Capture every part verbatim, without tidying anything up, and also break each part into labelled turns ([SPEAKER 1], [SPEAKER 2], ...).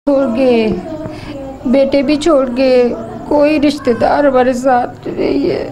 [SPEAKER 1] छोड़ गए, बेटे भी छोड़ गए, कोई रिश्तेदार हमारे साथ नहीं है।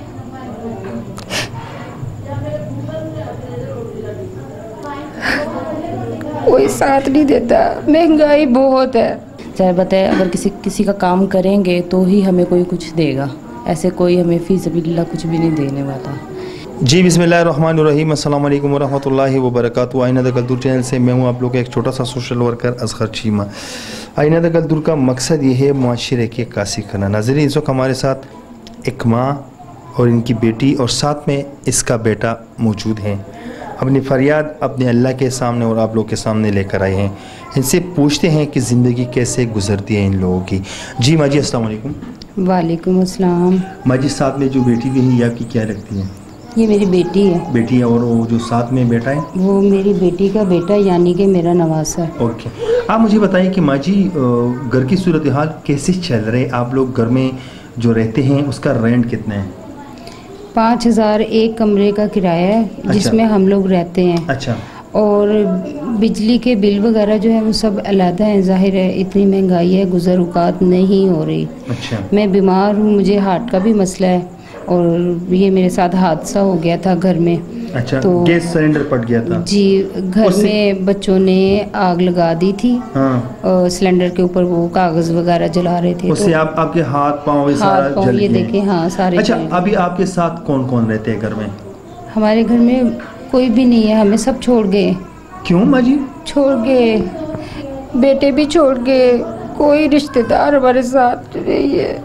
[SPEAKER 1] कोई साथ नहीं देता, महंगाई बहुत है।
[SPEAKER 2] चाहे बताए अगर किसी किसी का काम करेंगे तो ही हमें कोई कुछ देगा, ऐसे कोई हमें फी सबिलिल्लाह कुछ भी नहीं देने वाला।
[SPEAKER 3] जी बिस्मिल्लाहिर्रहमानिर्रहीम, अस्सलाम वालेकुम वरहमतुल्लाहि वबरकातुहू। आईना द गलदुर चैनल से मैं हूं आप लोग का एक छोटा सा सोशल वर्कर असगर चीमा। आईना द गलदुर का मकसद ये है मुआशरे की अक्कासी करना। नाज़रीन, इस वक्त हमारे साथ एक माँ और इनकी बेटी और साथ में इसका बेटा मौजूद हैं। अपनी फरियाद अपने अल्लाह के सामने और आप लोग के सामने लेकर आए हैं। इनसे पूछते हैं कि ज़िंदगी कैसे गुजरती है इन लोगों की। जी माँ जी, अस्सलाम वालेकुम।
[SPEAKER 2] वालेकुम अस्सलाम।
[SPEAKER 3] माँ जी, साथ में जो बेटी भी है ये आपकी क्या लगती है?
[SPEAKER 2] ये मेरी बेटी है।
[SPEAKER 3] बेटी है। और वो जो साथ में बेटा है
[SPEAKER 2] वो मेरी बेटी का बेटा, यानी कि मेरा नवासा है।
[SPEAKER 3] ओके। आप मुझे बताइए कि माँ जी, घर की सूरत हाल कैसे चल रहे हैं? आप लोग घर में जो रहते हैं उसका रेंट कितना है?
[SPEAKER 2] पाँच हज़ार एक कमरे का किराया है। अच्छा। जिसमें हम लोग रहते हैं।
[SPEAKER 3] अच्छा।
[SPEAKER 2] और बिजली के बिल वगैरह जो है वो सब अलग है। जाहिर है इतनी महंगाई है, गुज़र औक़ात नहीं हो रही।
[SPEAKER 3] अच्छा। मैं
[SPEAKER 2] बीमार हूँ, मुझे हार्ट का भी मसला है और ये मेरे साथ हादसा हो गया था घर में।
[SPEAKER 3] अच्छा।
[SPEAKER 2] तो
[SPEAKER 3] गैस सिलेंडर फट गया था?
[SPEAKER 2] जी, घर में बच्चों ने आग लगा दी थी। हाँ। और सिलेंडर के ऊपर वो कागज वगैरह जला रहे थे।
[SPEAKER 3] उससे तो आप आपके हाथ पाँव भी सारा
[SPEAKER 2] हाथ पाँव ये देखे। हाँ, सारे।
[SPEAKER 3] अच्छा, अभी आपके साथ कौन कौन रहते हैं घर में?
[SPEAKER 2] हमारे घर में कोई भी नहीं है, हमें सब छोड़ गए।
[SPEAKER 3] क्यों माँ जी?
[SPEAKER 1] छोड़ गए, बेटे भी छोड़ गए, कोई रिश्तेदार हमारे साथ नहीं है।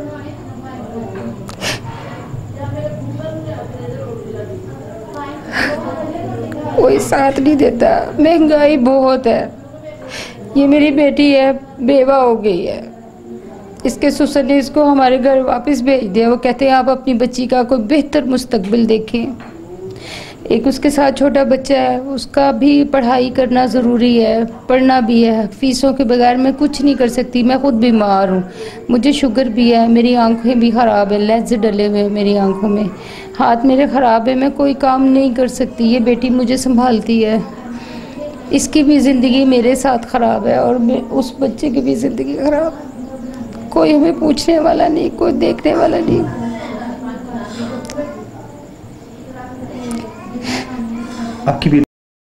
[SPEAKER 1] कोई साथ नहीं देता, महंगाई बहुत है। ये मेरी बेटी है, बेवा हो गई है। इसके ससुर ने इसको हमारे घर वापस भेज दिया। वो कहते हैं आप अपनी बच्ची का कोई बेहतर मुस्तकबिल देखें। एक उसके साथ छोटा बच्चा है, उसका भी पढ़ाई करना ज़रूरी है, पढ़ना भी है। फ़ीसों के बगैर मैं कुछ नहीं कर सकती। मैं खुद बीमार हूँ, मुझे शुगर भी है, मेरी आंखें भी ख़राब है, लेंस डले हुए हैं मेरी आंखों में, हाथ मेरे ख़राब है, मैं कोई काम नहीं कर सकती। ये बेटी मुझे संभालती है। इसकी भी ज़िंदगी मेरे साथ ख़राब है और मैं उस बच्चे की भी ज़िंदगी ख़राब। कोई हमें पूछने वाला नहीं, कोई देखने वाला नहीं।
[SPEAKER 3] आपकी भी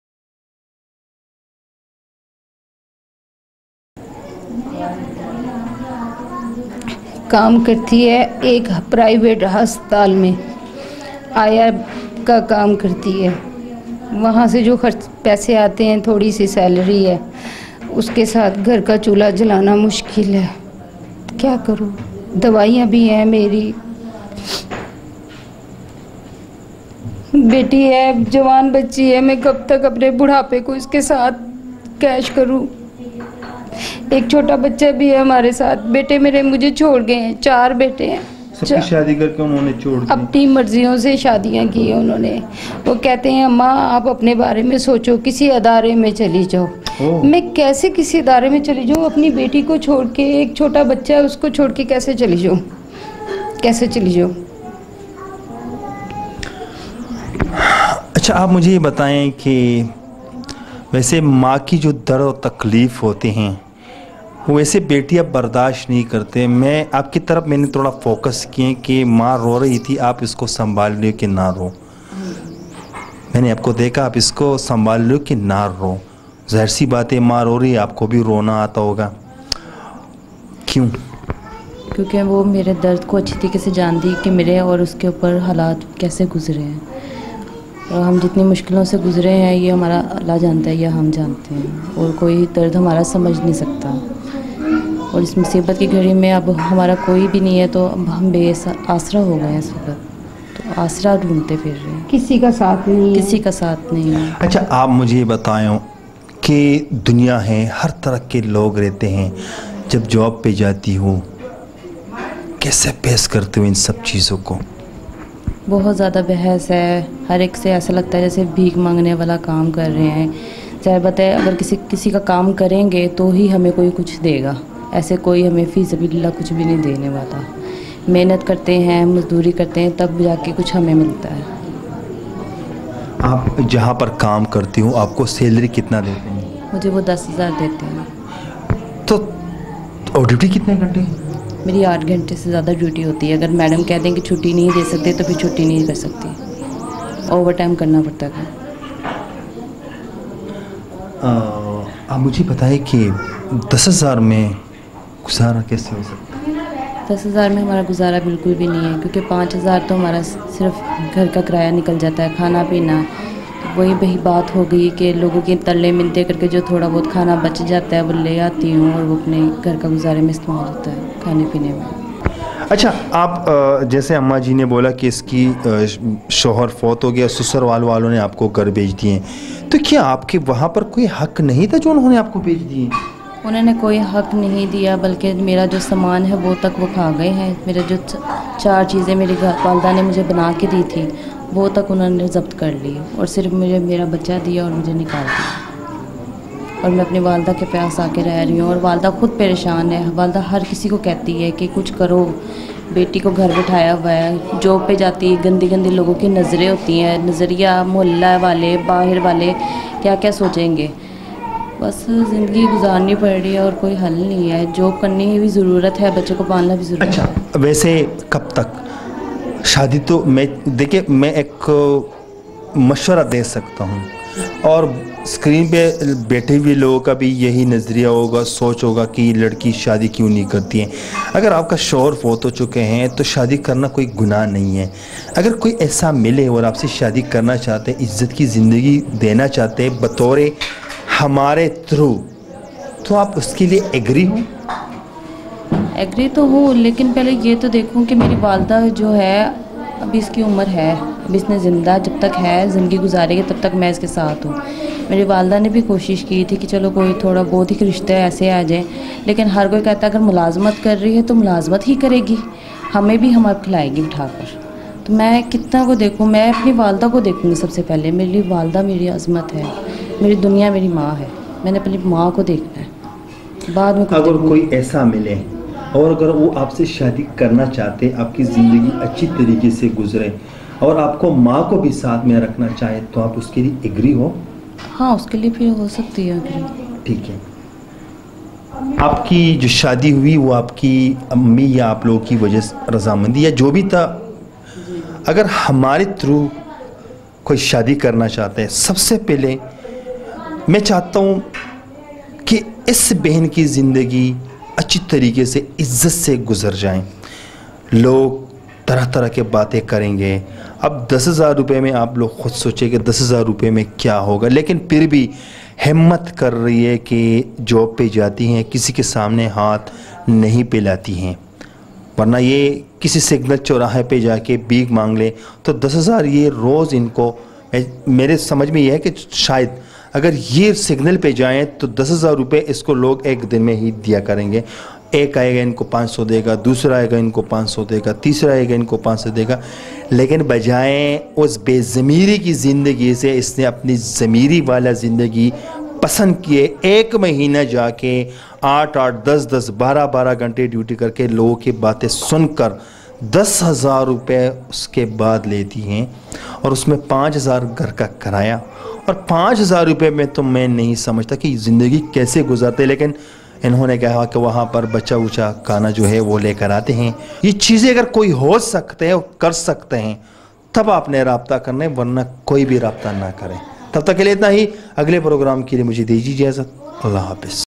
[SPEAKER 2] काम करती है एक प्राइवेट अस्पताल में, आया का काम करती है। वहाँ से जो खर्च पैसे आते हैं, थोड़ी सी सैलरी है, उसके साथ घर का चूल्हा जलाना मुश्किल है। क्या करूँ? दवाइयाँ भी हैं, मेरी बेटी है, जवान बच्ची है। मैं कब तक अपने बुढ़ापे को इसके साथ कैश करूं? एक छोटा बच्चा भी है हमारे साथ। बेटे मेरे मुझे छोड़ गए हैं, चार बेटे हैं।
[SPEAKER 3] सबकी शादी करके उन्होंने छोड़ दी।
[SPEAKER 2] अपनी मर्जियों से शादियां की है उन्होंने। वो कहते हैं अम्मा आप अपने बारे में सोचो, किसी अदारे में चली जाओ। मैं कैसे किसी अदारे में चली जाऊँ? अपनी बेटी को छोड़ के, एक छोटा बच्चा है उसको छोड़ के कैसे चली जाऊँ? कैसे चली जाऊँ?
[SPEAKER 3] अच्छा, आप मुझे ये बताएं कि वैसे माँ की जो दर्द और तकलीफ़ होते हैं वो वैसे बेटियाँ बर्दाश्त नहीं करते। मैं आपकी तरफ मैंने थोड़ा फोकस किए कि माँ रो रही थी, आप इसको संभाल लो कि ना रो। मैंने आपको देखा, आप इसको संभाल लो कि ना रो। ज़ाहिर सी बात है, माँ रो रही है, आपको भी रोना आता होगा। क्यों?
[SPEAKER 2] क्योंकि वो मेरे दर्द को अच्छी तरीके से जानती कि मेरे और उसके ऊपर हालात कैसे गुजरे हैं। और हम जितनी मुश्किलों से गुजरे हैं ये हमारा अल्लाह जानता है या हम जानते हैं, और कोई दर्द हमारा समझ नहीं सकता। और इस मुसीबत की घड़ी में अब हमारा कोई भी नहीं है, तो अब हम बेआसरा हो गए हैं इस वक्त। तो आसरा ढूंढते फिर रहे हैं,
[SPEAKER 1] किसी का साथ नहीं है।
[SPEAKER 2] किसी का साथ नहीं है।
[SPEAKER 3] अच्छा, आप मुझे ये बताएं कि दुनिया है, हर तरह के लोग रहते हैं। जब जॉब पे जाती हो कैसे पेश करते हो इन सब चीज़ों को?
[SPEAKER 2] बहुत ज़्यादा बहस है, हर एक से ऐसा लगता है जैसे भीख मांगने वाला काम कर रहे हैं। चाहे बताए अगर किसी किसी का काम करेंगे तो ही हमें कोई कुछ देगा, ऐसे कोई हमें फी सबिलिल्लाह कुछ भी नहीं देने वाला। मेहनत करते हैं, मजदूरी करते हैं, तब जाके कुछ हमें मिलता है।
[SPEAKER 3] आप जहाँ पर काम करती हो आपको सैलरी कितना देते हैं?
[SPEAKER 2] मुझे वो दस हज़ार देते हैं।
[SPEAKER 3] तो और ड्यूटी कितने घंटे?
[SPEAKER 2] मेरी आठ घंटे से ज़्यादा ड्यूटी होती है। अगर मैडम कह दें कि छुट्टी नहीं दे सकते तो फिर छुट्टी नहीं कर सकती, ओवर टाइम करना पड़ता है।
[SPEAKER 3] आप मुझे बताएं कि दस हज़ार में गुजारा कैसे हो सकता है?
[SPEAKER 2] दस हज़ार में हमारा गुजारा बिल्कुल भी नहीं है, क्योंकि पाँच हज़ार तो हमारा सिर्फ घर का किराया निकल जाता है, खाना पीना। तो वही वही बात हो गई कि लोगों की तरले मिलते करके जो थोड़ा बहुत खाना बच जाता है वो ले आती हूँ और वो अपने घर का गुजारे में इस्तेमाल होता है खाने पीने में।
[SPEAKER 3] अच्छा, आप जैसे अम्मा जी ने बोला कि इसकी शोहर फौत हो गया, ससुराल वालों ने आपको घर भेज दिए, तो क्या आपके वहाँ पर कोई हक नहीं था जो उन्होंने आपको भेज दिए?
[SPEAKER 2] उन्होंने कोई हक नहीं दिया, बल्कि मेरा जो सामान है वो तक वो खा गए हैं। मेरे जो चार चीज़ें मेरी वालदा ने मुझे बना के दी थी वो तक उन्होंने ज़ब्त कर ली और सिर्फ मुझे मेरा बच्चा दिया और मुझे निकाल दिया। और मैं अपनी वालदा के पास आके रह रही हूँ और वालदा खुद परेशान है। वालदा हर किसी को कहती है कि कुछ करो, बेटी को घर बिठाया हुआ है, जॉब पे जाती है, गंदी गंदी लोगों की नज़रें होती हैं, नज़रिया मोहल्ला वाले बाहर वाले क्या क्या सोचेंगे। बस ज़िंदगी गुजारनी पड़ रही है और कोई हल नहीं है। जॉब करनी भी ज़रूरत है, बच्चे को पालना भी ज़रूरत
[SPEAKER 3] अच्छा,
[SPEAKER 2] है।
[SPEAKER 3] अच्छा, वैसे कब तक शादी? तो मैं देखिए, मैं एक मशवरा दे सकता हूँ और स्क्रीन पे बैठे हुए लोगों का भी यही नज़रिया होगा, सोच होगा कि लड़की शादी क्यों नहीं करती है। अगर आपका शौहर फौत हो चुके हैं तो शादी करना कोई गुनाह नहीं है। अगर कोई ऐसा मिले और आपसे शादी करना चाहते हैं, इज़्ज़त की ज़िंदगी देना चाहते हैं बतौर हमारे थ्रू, तो आप उसके लिए एग्री हो?
[SPEAKER 2] एग्री तो हूँ, लेकिन पहले ये तो देखूँ कि मेरी वालदा जो है अभी इसकी उम्र है, अभी इसने ज़िंदा जब तक है ज़िंदगी गुजारेगी तब तक मैं इसके साथ हूँ। मेरी वालदा ने भी कोशिश की थी कि चलो कोई थोड़ा बहुत ही रिश्ते ऐसे आ जाए, लेकिन हर कोई कहता है अगर मुलाजमत कर रही है तो मुलाजमत ही करेगी, हमें भी हम खिलाएगी उठाकर। तो मैं कितना को देखूँ? मैं अपनी वालदा को देखूँगी सबसे पहले। मेरी वालदा मेरी अज़मत है, मेरी दुनिया मेरी माँ है, मैंने अपनी माँ को देखना है, बाद में।
[SPEAKER 3] अगर कोई ऐसा मिले और अगर वो आपसे शादी करना चाहते, आपकी ज़िंदगी अच्छी तरीके से गुजरे और आपको माँ को भी साथ में रखना चाहे, तो आप उसके लिए एग्री हो?
[SPEAKER 2] हाँ, उसके लिए फिर हो सकती है एग्री।
[SPEAKER 3] ठीक है। आपकी जो शादी हुई वो आपकी अम्मी या आप लोगों की वजह से रजामंदी या जो भी था, अगर हमारे थ्रू कोई शादी करना चाहते हैं, सबसे पहले मैं चाहता हूँ कि इस बहन की ज़िंदगी अच्छी तरीके से इज़्ज़त से गुजर जाएं। लोग तरह तरह के बातें करेंगे। अब दस हज़ार रुपये में आप लोग ख़ुद सोचें कि दस हज़ार रुपये में क्या होगा, लेकिन फिर भी हिम्मत कर रही है कि जॉब पे जाती हैं, किसी के सामने हाथ नहीं फैलाती हैं, वरना ये किसी सिग्नल चौराहे पे जाके भीख मांग ले तो दस हज़ार ये रोज़ इनको, मेरे समझ में ये है कि शायद अगर ये सिग्नल पे जाएं तो दस हज़ार रुपये इसको लोग एक दिन में ही दिया करेंगे। एक आएगा इनको पाँच सौ देगा, दूसरा आएगा इनको पाँच सौ देगा, तीसरा आएगा इनको पाँच सौ देगा, लेकिन बजाय उस बेज़मीरी की ज़िंदगी से इसने अपनी ज़मीरी वाला ज़िंदगी पसंद किए। एक महीना जाके आठ आठ दस दस बारह बारह घंटे ड्यूटी करके लोगों की बातें सुनकर दस हज़ार रुपये उसके बाद लेती हैं और उसमें पाँच हज़ार घर का किराया, और पाँच हज़ार रुपये में तो मैं नहीं समझता कि ज़िंदगी कैसे गुजारते। लेकिन इन्होंने कहा कि वहाँ पर बच्चा उचा खाना जो है वो लेकर आते हैं। ये चीज़ें अगर कोई हो सकते हैं और कर सकते हैं तब आपने रब्ता करना है, वरना कोई भी रब्ता ना करें। तब तक के लिए इतना ही। अगले प्रोग्राम के लिए मुझे दीजिए इजाज़त। अल्लाह हाफ़िज़।